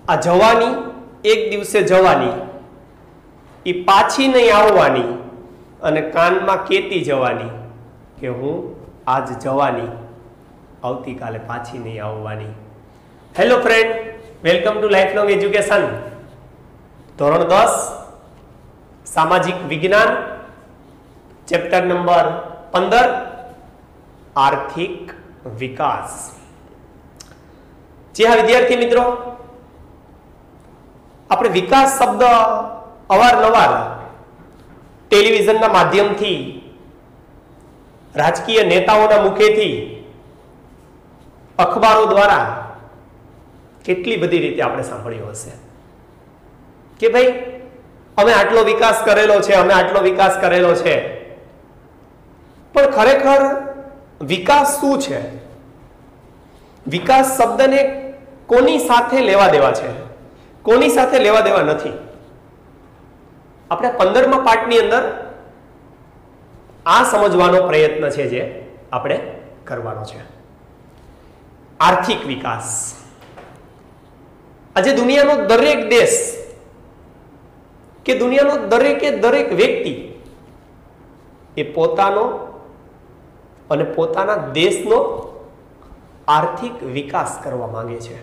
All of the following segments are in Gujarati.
આ જવાની એક દિવસે જવાની, એ પાછી નહીં આવવાની, અને કાનમાં કેતી જવાની કે હું આજ જવાની, આવતીકાલે પાછી નહીં આવવાની. Hello friend, welcome to life long education. ધોરણ 10 સામાજિક વિજ્ઞાન, ચેપ્ટર નંબર 15 આર્થિક વિકાસ. જી હા વિદ્યાર્થી મિત્રો, આપણે વિકાસ શબ્દ અવારનવાર ટેલિવિઝનના માધ્યમથી, રાજકીય નેતાઓના મુખેથી, અખબારો દ્વારા કેટલી બધી રીતે આપણે સાંભળ્યું હશે કે ભાઈ અમે આટલો વિકાસ કરેલો છે, અમે આટલો વિકાસ કરેલો છે. પણ ખરેખર વિકાસ શું છે? વિકાસ શબ્દને કોની સાથે લેવા દેવા છે, કોની સાથે લેવા દેવા નથી? આપણે 15મા પાઠની અંદર આ સમજવાનો પ્રયત્ન છે જે આપણે કરવાનો છે. આર્થિક વિકાસ. આજે દુનિયાનો દરેક દેશ કે દુનિયાનો દરેકે દરેક વ્યક્તિ એ પોતાનો અને પોતાના દેશનો આર્થિક વિકાસ કરવા માંગે છે.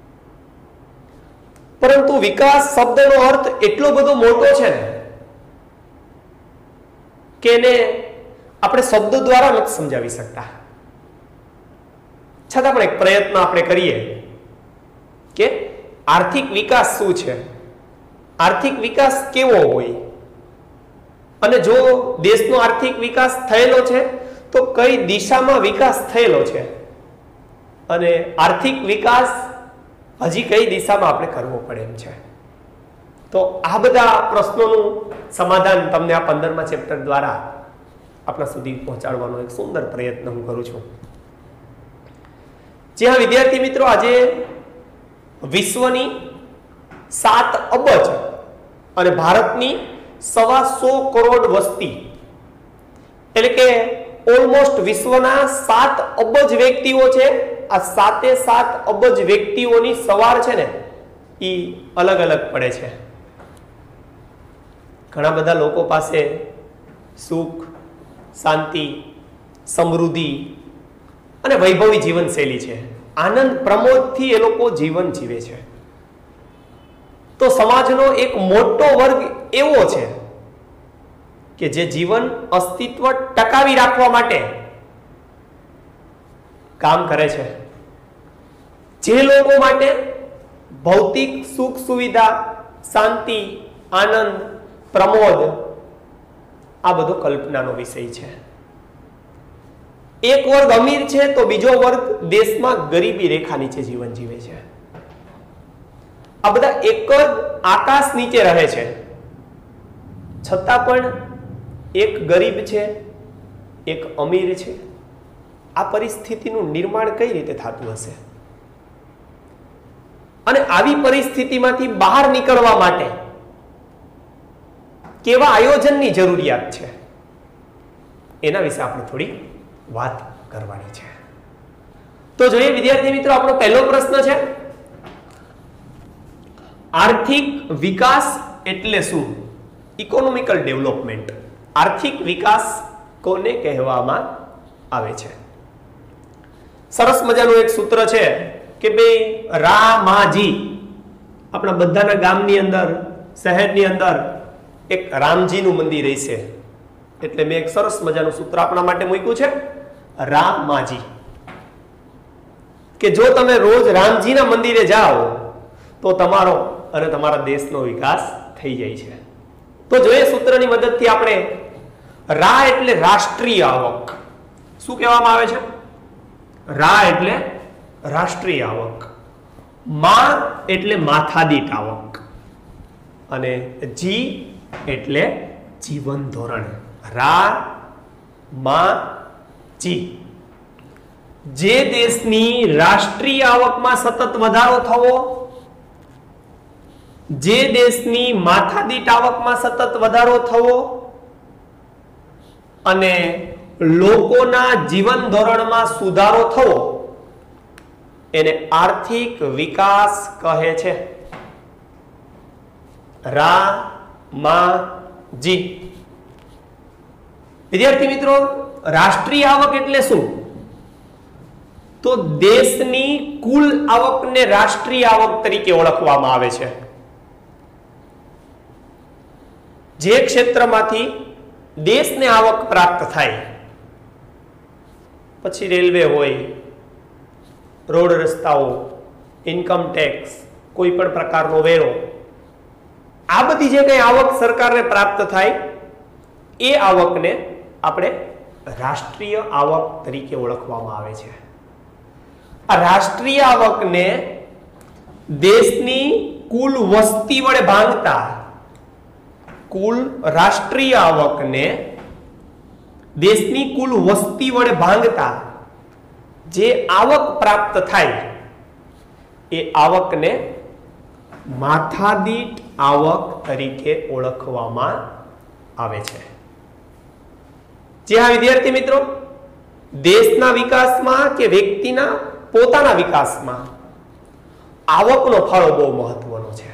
પરંતુ વિકાસ શબ્દનો અર્થ એટલો બધો મોટો છે ને કે એને આપણે શબ્દ દ્વારા નથી સમજાવી શકતા. છતાં પણ એક પ્રયત્ન આપણે કરીએ કે આર્થિક વિકાસ શું છે, આર્થિક વિકાસ કેવો હોય, અને જો દેશનો આર્થિક વિકાસ થયેલો છે તો કઈ દિશામાં વિકાસ થયેલો છે, અને આર્થિક વિકાસ હજી કઈ દિશામાં આપણે કરવો પડે એમ છે. તો આ બધા પ્રશ્નોનું સમાધાન તમને આ 15મા ચેપ્ટર દ્વારા આપણા સુધી પહોંચાડવાનો એક સુંદર પ્રયત્ન હું કરું છું. જી હા વિદ્યાર્થી મિત્રો, આજે વિશ્વની 7 અબજ અને ભારતની 125 કરોડ વસ્તી, એટલે કે ઓલમોસ્ટ વિશ્વના 7 અબજ વ્યક્તિઓ છે. આ 7 અબજ વ્યક્તિઓની સવાર છે ને એ અલગ અલગ પડે છે. ઘણા બધા લોકો પાસે સુખ, શાંતિ, સમૃદ્ધિ અને વૈભવી જીવનશૈલી છે. આનંદ પ્રમોદથી એ લોકો જીવન જીવે છે. તો સમાજનો એક મોટો વર્ગ એવો છે કે જે જીવન અસ્તિત્વ ટકાવી રાખવા માટે કામ કરે છે. જે લોકો માટે ભૌતિક સુખ સુવિધા, શાંતિ, આનંદ, પ્રમોદ આ બધો કલ્પનાનો વિષય છે. એક વર્ગ અમીર છે તો બીજો વર્ગ દેશમાં ગરીબી રેખા નીચે જીવન જીવે છે. આ બધા એક જ આકાશ નીચે રહે છે, છતાં પણ એક ગરીબ છે, એક અમીર છે. આ પરિસ્થિતિનું નિર્માણ કઈ રીતે થતું હશે? અને આવી પરિસ્થિતિમાંથી બહાર નીકળવા માટે કેવા આયોજનની જરૂરિયાત છે, એના વિશે આપણે થોડી વાત કરવાની છે. તો જોઈએ વિદ્યાર્થી મિત્રો, આપણો પહેલો પ્રશ્ન છે આર્થિક વિકાસ એટલે શું? Economical development. આર્થિક વિકાસ કોને કહેવામાં આવે છે? સરસ મજાનું એક સૂત્ર છે કે ભાઈ રામાજી, આપણા બધાના ગામની અંદર, શહેરની અંદર એક રામજીનું મંદિર રહેશે, એટલે મેં એક સરસ મજાનું સૂત્ર આપણા માટે મૂક્યું છે, રામાજી. કે જો તમે રોજ રામજીના મંદિરે જાઓ તો તમારો અને તમારા દેશનો વિકાસ થઈ જાય છે. તો જોઈએ સૂત્રની મદદથી આપણે. રા એટલે રાષ્ટ્રીય આવક. શું કહેવામાં આવે છે? રા એટલે રાષ્ટ્રીય આવક, મા એટલે માથાદીઠ આવક, અને જી એટલે જીવન ધોરણ. રા, મા, જી. જે દેશની રાષ્ટ્રીય આવકમાં સતત વધારો થવો, જે દેશની માથાદીઠ આવકમાં સતત વધારો થવો અને લોકોના જીવન ધોરણમાં સુધારો થવો એને આર્થિક વિકાસ કહે છે. રામાજી. વિદ્યાર્થી મિત્રો, રાષ્ટ્રીય આવક એટલે શું? તો દેશની કુલ આવકને રાષ્ટ્રીય આવક તરીકે ઓળખવામાં આવે છે. જે ક્ષેત્રમાંથી દેશને આવક પ્રાપ્ત થાય, પછી રેલવે હોય, રોડ રસ્તાઓ, ઇન્કમ ટેક્સ, કોઈ પણ પ્રકારનો વેરો, આ બધી જે કંઈ આવક સરકારને પ્રાપ્ત થાય એ આવકને આપણે રાષ્ટ્રીય આવક તરીકે ઓળખવામાં આવે છે. આ રાષ્ટ્રીય આવકને દેશની કુલ વસ્તી વડે ભાંગતા, કુલ રાષ્ટ્રીય આવકને દેશની કુલ વસ્તી વડે ભાંગતા જે આવક પ્રાપ્ત થાય એ આવકને માથાદીઠ આવક તરીકે ઓળખવામાં આવે છે. જી હા વિદ્યાર્થી મિત્રો, દેશના વિકાસમાં કે વ્યક્તિના પોતાના વિકાસમાં આવકનો ફાળો બહુ મહત્વનો છે.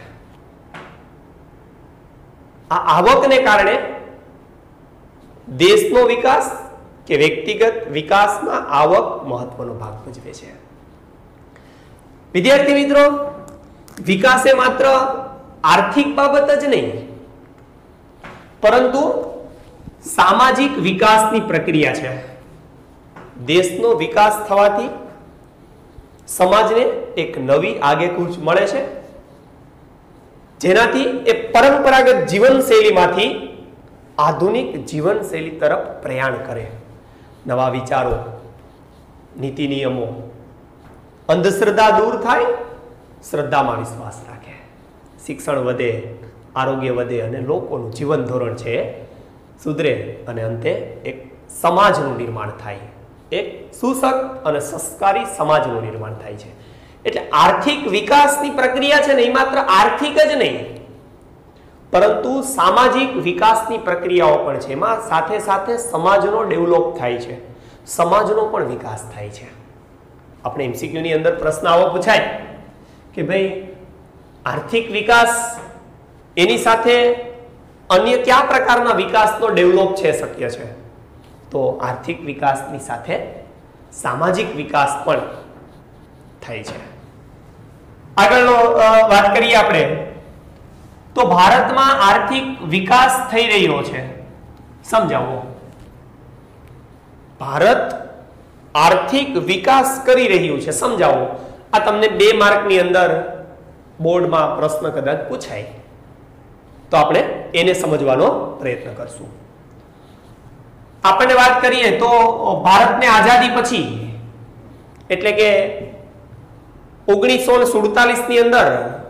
આ આવકને કારણે દેશનો વિકાસ કે વ્યક્તિગત વિકાસમાં આવક મહત્વનો ભાગ ભજવે છે. વિદ્યાર્થી મિત્રો, વિકાસ એ માત્ર આર્થિક બાબત જ નહીં, પરંતુ સામાજિક વિકાસની પ્રક્રિયા છે. દેશનો વિકાસ થવાથી સમાજને એક નવી આગેકૂચ મળે છે, જેનાથી એ પરંપરાગત જીવનશૈલીમાંથી આધુનિક જીવનશૈલી તરફ પ્રયાણ કરે. નવા વિચારો, નીતિ નિયમો, અંધશ્રદ્ધા દૂર થાય, શ્રદ્ધામાં વિશ્વાસ રાખે, શિક્ષણ વધે, આરોગ્ય વધે અને લોકોનું જીવન ધોરણ છે સુધરે અને અંતે એક સમાજનું નિર્માણ થાય, એક સુસક્ત અને સંસ્કારી સમાજનું નિર્માણ થાય છે. એટલે આર્થિક વિકાસની પ્રક્રિયા છે ને, એ માત્ર આર્થિક જ નહીં, પરંતુ સામાજિક વિકાસની પ્રક્રિયાઓ પણ છે. એમાં સાથે સાથે સમાજનો ડેવલપ થાય છે, સમાજનો પણ વિકાસ થાય છે. આપણે MCQ ની અંદર પ્રશ્ન આવો પૂછાય કે ભાઈ આર્થિક વિકાસ એની સાથે અન્ય કયા પ્રકારના વિકાસનો ડેવલપ છે શક્ય છે? તો આર્થિક વિકાસની સાથે સામાજિક વિકાસ પણ થાય છે. આગળનો વાત કરીએ આપણે તો ભારતમાં આર્થિક વિકાસ થઈ રહ્યો છે, સમજાવો. ભારત આર્થિક વિકાસ કરી રહ્યું છે, સમજાવો. આ તમને 2 માર્કની અંદર બોર્ડમાં પ્રશ્ન કદાચ પૂછાય તો આપણે એને સમજવાનો પ્રયત્ન કરશું. આપણને વાત કરીએ તો ભારતને આઝાદી પછી એટલે કે 1947 ની અંદર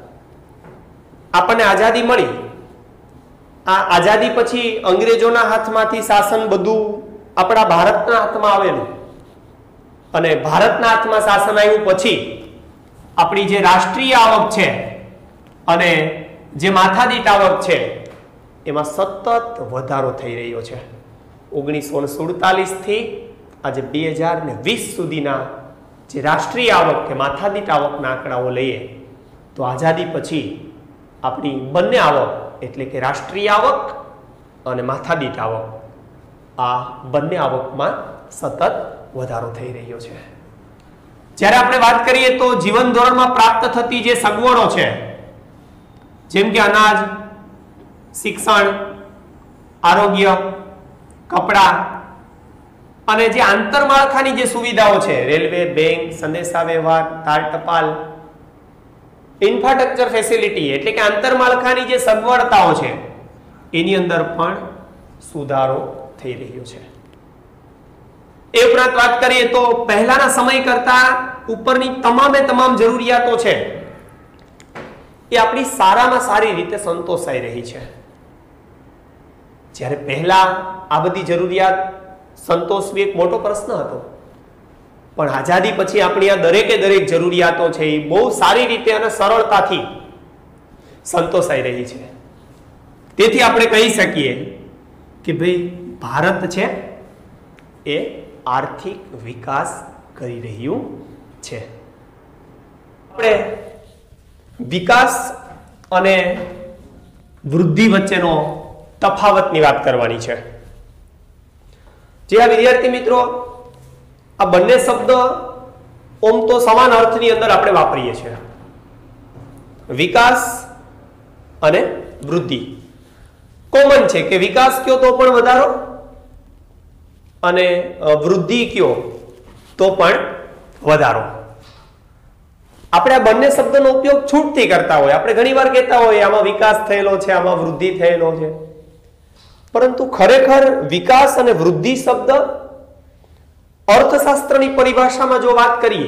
આપણને આઝાદી મળી. આ આઝાદી પછી અંગ્રેજોના હાથમાંથી શાસન બધું આપણા ભારતના હાથમાં આવેલું અને ભારતના હાથમાં શાસન આવ્યું પછી આપણી જે રાષ્ટ્રીય આવક છે અને જે માથાદીઠ આવક છે એમાં સતત વધારો થઈ રહ્યો છે. 1947 થી આજે 2020 સુધીના જે રાષ્ટ્રીય આવક કે માથાદીઠ આવકના આંકડાઓ લઈએ તો આઝાદી પછી આપણી બંને આવક એટલે કે રાષ્ટ્રીય આવક અને માથાદીઠ આવક, આ બંને આવકમાં સતત વધારો થઈ રહ્યો છે. જ્યારે આપણે વાત કરીએ તો જીવન ધોરણમાં પ્રાપ્ત થતી જે સગવડો છે, જેમ કે અનાજ, શિક્ષણ, આરોગ્ય, કપડાં અને જે આંતરમાળખાની જે સુવિધાઓ છે, રેલવે, બેંક, સંદેશા વ્યવહાર, તાર ટપાલ, ઇન્ફ્રાસ્ટ્રક્ચર ફેસિલિટી એટલે કે આંતરમાળખાની જે સગવડતાઓ છે એની અંદર પણ સુધારો થઈ રહ્યો છે. એ ઉપરાંત વાત કરીએ તો પહેલાના સમય કરતા ઉપરની તમામે તમામ જરૂરિયાતો છે એ આપણી સારામાં સારી રીતે સંતોષાઈ રહી છે. જ્યારે પહેલા આ બધી જરૂરિયાત સંતોષવી એક મોટો પ્રશ્ન હતો, પણ આઝાદી પછી આપણી આ દરેકે દરેક જરૂરિયાતો છે એ બહુ સારી રીતે અને સરળતાથી સંતોષાઈ રહી છે. તેથી આપણે કહી શકીએ કે ભાઈ ભારત છે એ આર્થિક વિકાસ કરી રહ્યું છે. આપણે વિકાસ અને વૃદ્ધિ વચ્ચેનો તફાવતની વાત કરવાની છે. જે આ વિદ્યાર્થી મિત્રો, આ બંને શબ્દ ઓમ તો સમાન અર્થની અંદર આપણે વાપરીએ છીએ. વિકાસ અને વૃદ્ધિ કોમન છે કે વિકાસ કયો તો પણ વધારો અને વૃદ્ધિ કયો તો પણ વધારો. આપણે આ બંને શબ્દનો ઉપયોગ છૂટથી કરતા હોય. આપણે ઘણીવાર કહેતા હોય આમાં વિકાસ થયેલો છે, આમાં વૃદ્ધિ થયેલો છે, પરંતુ ખરેખર વિકાસ અને વૃદ્ધિ શબ્દ અર્થશાસ્ત્રની પરિભાષામાં જો વાત કરીએ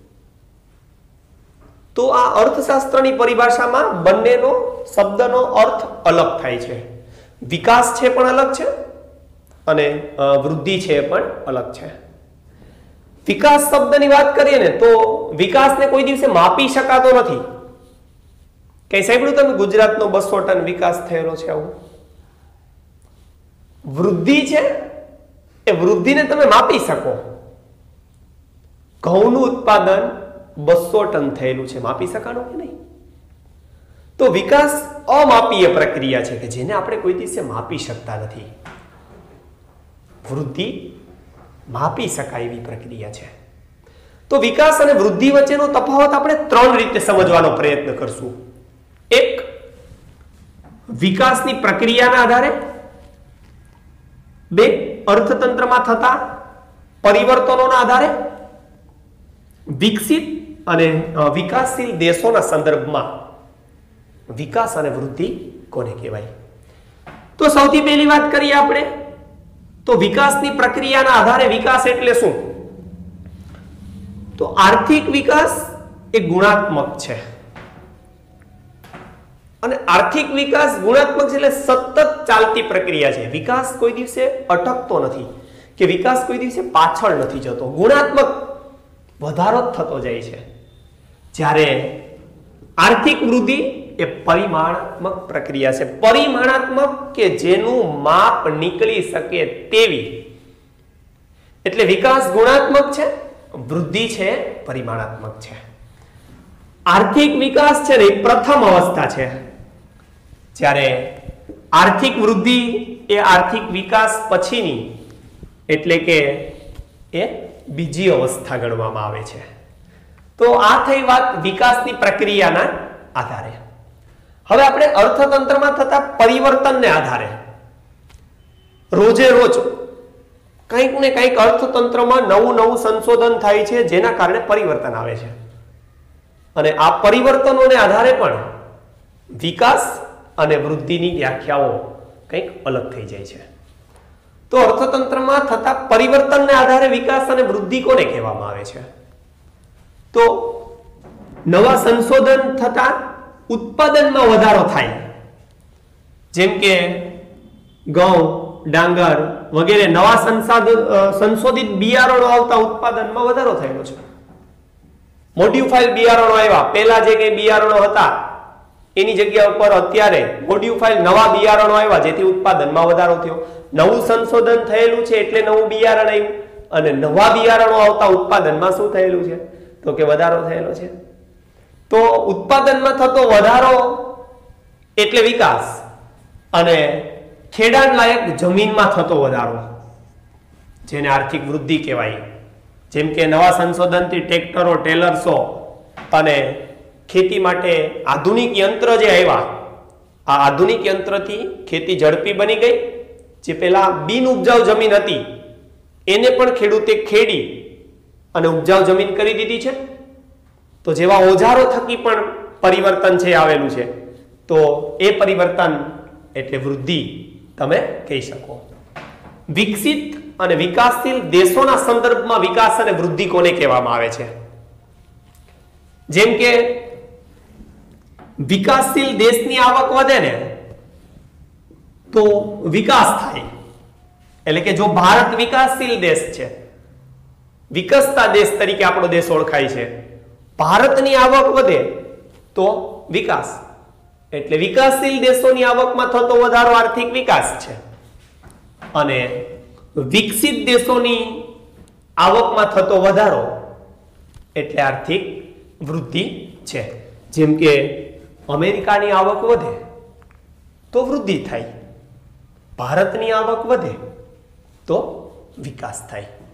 તો આ અર્થશાસ્ત્રની પરિભાષામાં બંનેનો શબ્દનો અર્થ અલગ થાય છે. વિકાસ છે પણ અલગ છે અને વૃદ્ધિ છે પણ અલગ છે. વિકાસ શબ્દની વાત કરીએ ને તો વિકાસને કોઈ દિવસે માપી શકાતો નથી. કઈ સાંભળ્યું તમે ગુજરાતનો 200 ટન વિકાસ થયેલો છે આવું? વૃદ્ધિ છે એ વૃદ્ધિને તમે માપી શકો. ઘઉંનું ઉત્પાદન 200 ટન થયેલું છે, માપી શકાનું કે નહીં? તો વિકાસ અમાપીય પ્રક્રિયા છે કે જેને આપણે કોઈ દિવસે માપી શકતા નથી. વૃદ્ધિ માપી શકાય એવી પ્રક્રિયા છે. તો વિકાસ અને વૃદ્ધિ વચ્ચેનો તફાવત આપણે 3 રીતે સમજવાનો પ્રયત્ન કરશું. એક, વિકાસની પ્રક્રિયાના આધારે. 2, અર્થતંત્રમાં થતા પરિવર્તનોના આધારે. વિકસિત અને વિકાસશીલ દેશોના સંદર્ભમાં વિકાસ અને વૃદ્ધિ કોને કહેવાય? તો સૌથી પહેલી વાત કરીએ આપણે તો વિકાસની પ્રક્રિયાના આધારે વિકાસ એટલે શું? તો આર્થિક વિકાસ એ ગુણાત્મક છે અને આર્થિક વિકાસ ગુણાત્મક છે એટલે સતત ચાલતી પ્રક્રિયા છે. વિકાસ કોઈ દિવસે અટકતો નથી કે વિકાસ કોઈ દિવસે પાછળ નથી જતો. ગુણાત્મક વધારો થતો જાય છે. જ્યારે આર્થિક વૃદ્ધિ એ પરિમાણાત્મક પ્રક્રિયા છે. પરિમાણાત્મક કે જેનું માપ નીકળી શકે તેવી. એટલે વિકાસ ગુણાત્મક છે, વૃદ્ધિ છે પરિમાણાત્મક છે. આર્થિક વિકાસ છે ને પ્રથમ અવસ્થા છે, જ્યારે આર્થિક વૃદ્ધિ એ આર્થિક વિકાસ પછીની એટલે કે એ બીજી અવસ્થા ગણવામાં આવે છે. તો આ થઈ વાત વિકાસની પ્રક્રિયાના આધારે. હવે આપણે અર્થતંત્રમાં થતા પરિવર્તનને આધારે રોજે રોજ કંઈક ને કંઈક અર્થતંત્રમાં નવું સંશોધન થાય છે જેના કારણે પરિવર્તન આવે છે. અને આ પરિવર્તનોને આધારે પણ વિકાસ અને વૃદ્ધિની વ્યાખ્યાઓ કંઈક અલગ થઈ જાય છે. તો અર્થતંત્રમાં થતા પરિવર્તનને આધારે વિકાસ અને વૃદ્ધિ કોને કહેવામાં આવે છે? તો નવા સંશોધન થતા ઉત્પાદનમાં વધારો થાય, જેમ કે ઘઉં, ડાંગર વગેરે નવા સંશોધિત બિયારણો આવતા ઉત્પાદનમાં વધારો થયેલો છે. મોડિફાઈડ બિયારણો આવ્યા. પહેલા જે કઈ બિયારણો હતા એની જગ્યા ઉપર અત્યારે મોડિફાઈડ નવા બિયારણો આવ્યા જેથી ઉત્પાદનમાં વધારો થયો. નવું સંશોધન થયેલું છે એટલે નવું બિયારણ આવ્યું અને નવા બિયારણો આવતા ઉત્પાદનમાં શું થયેલું છે? તો કે વધારો થયેલો છે. તો ઉત્પાદનમાં થતો વધારો એટલે વિકાસ અને ખેડાણ લાયક જમીનમાં થતો વધારો જેને આર્થિક વૃદ્ધિ કહેવાય. જેમ કે નવા સંશોધનથી ટ્રેક્ટરો, ટેલર્સો અને ખેતી માટે આધુનિક યંત્ર જે આવ્યા, આ આધુનિક યંત્રથી ખેતી ઝડપી બની ગઈ. જે પેલા બિન ઉપજાઉ જમીન હતી એને પણ ખેડૂતે ખેડી અને ઉપજાઉ જમીન કરી દીધી છે. તો જેવા ઓજારો થકી પણ પરિવર્તન છે આવેલું છે, તો એ પરિવર્તન એટલે વૃદ્ધિ તમે કહી શકો. વિકસિત અને વિકાસશીલ દેશોના સંદર્ભમાં વિકાસ અને વૃદ્ધિ કોને કહેવામાં આવે છે? જેમ કે વિકાસશીલ દેશની આવક વધે ને તો વિકાસ થાય. એટલે કે જો ભારત વિકાસશીલ દેશ છે, વિકસતા દેશ તરીકે આપણો દેશ ઓળખાય છે, ભારતની આવક વધે તો વિકાસ. એટલે વિકાસશીલ દેશોની આવકમાં થતો વધારો આર્થિક વિકાસ છે અને વિકસિત દેશોની આવકમાં થતો વધારો એટલે આર્થિક વૃદ્ધિ છે. જેમ કે અમેરિકાની આવક વધે તો વૃદ્ધિ થાય, ભારતની આવક વધે તો વિકાસ થાય.